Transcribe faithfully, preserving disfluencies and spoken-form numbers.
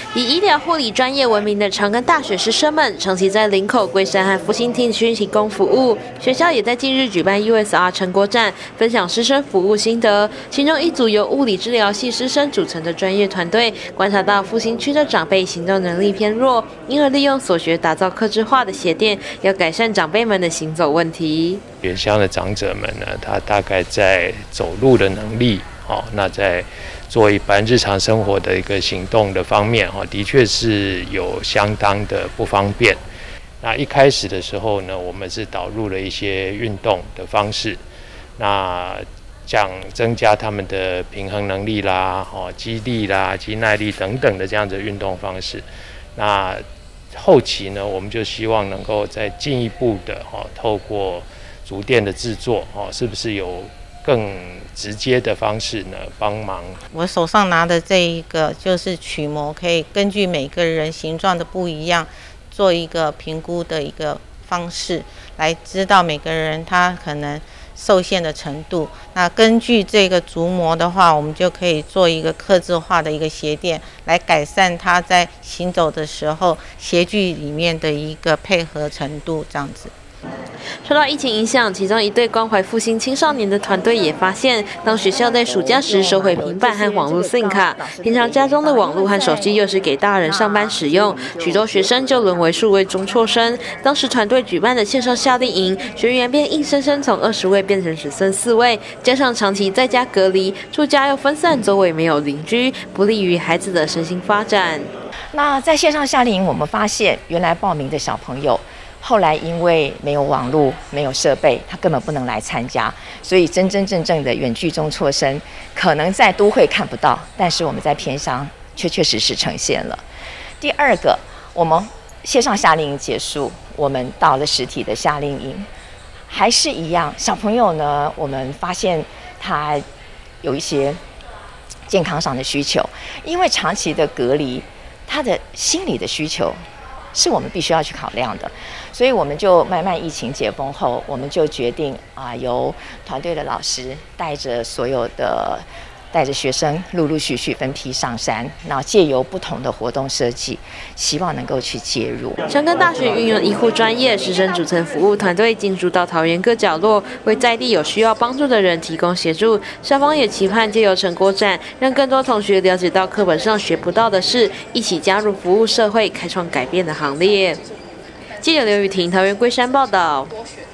以医疗护理专业闻名的长庚大学师生们，长期在林口、龟山和复兴地区提供服务。学校也在近日举办 U S R 成果展，分享师生服务心得。其中一组由物理治疗系师生组成的专业团队，观察到复兴区的长辈行动能力偏弱，因而利用所学打造客制化的鞋垫，要改善长辈们的行走问题。 原乡的长者们呢，他大概在走路的能力，哦，那在做一般日常生活的一个行动的方面，哈，的确是有相当的不方便。那一开始的时候呢，我们是导入了一些运动的方式，那讲增加他们的平衡能力啦、哦肌力啦、肌耐力等等的这样子的运动方式。那后期呢，我们就希望能够再进一步的，哈，透过竹垫的制作，哦，是不是有更直接的方式呢，帮忙。 我手上拿的这一个就是曲模，可以根据每个人形状的不一样，做一个评估的一个方式，来知道每个人他可能受限的程度。那根据这个竹模的话，我们就可以做一个客制化的一个鞋垫，来改善他在行走的时候鞋距里面的一个配合程度，这样子。 受到疫情影响，其中一对关怀复兴青少年的团队也发现，当学校在暑假时收回平板和网络 SIM 卡，平常家中的网络和手机又是给大人上班使用，许多学生就沦为数位中辍生。当时团队举办的线上夏令营，学员便硬生生从二十位变成只剩四位，加上长期在家隔离，住家又分散，周围没有邻居，不利于孩子的身心发展。 那在线上夏令营，我们发现原来报名的小朋友，后来因为没有网络、没有设备，他根本不能来参加，所以真真正正的远距中辍生，可能在都会看不到，但是我们在偏乡确确实实呈现了。第二个，我们线上夏令营结束，我们到了实体的夏令营，还是一样，小朋友呢，我们发现他有一些健康上的需求，因为长期的隔离，他的心理的需求是我们必须要去考量的，所以我们就慢慢疫情解封后，我们就决定啊，由团队的老师带着所有的带着学生陆陆续续分批上山，然后借由不同的活动设计，希望能够去介入。 长庚大学运用医护专业，师生组成服务团队进驻到桃园各角落，为在地有需要帮助的人提供协助。校方也期盼借由成果展，让更多同学了解到课本上学不到的事，一起加入服务社会，开创改变的行列。记者刘雨婷，桃园龟山报道。